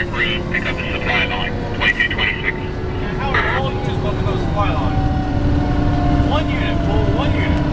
Electric Road, pick up the supply line, 2226. How long is what the supply line? One unit, full one unit.